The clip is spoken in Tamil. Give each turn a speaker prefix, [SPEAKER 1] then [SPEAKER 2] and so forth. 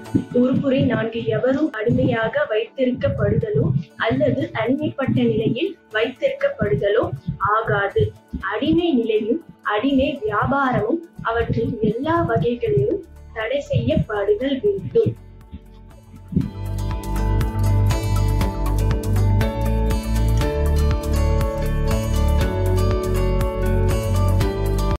[SPEAKER 1] உறுப்புரை 4 எவரும் அடிமையாக வைத்திருக்கப்படுதலோ அல்லது அடிமைப்பட்ட நிலையில் வைத்திருக்கப்படுதலோ ஆகாது. அடிமை நிலையும் அடிமை வியாபாரமும் அவற்றின் எல்லா வகைகளிலும் தடை செய்யப்படுதல் வேண்டும்.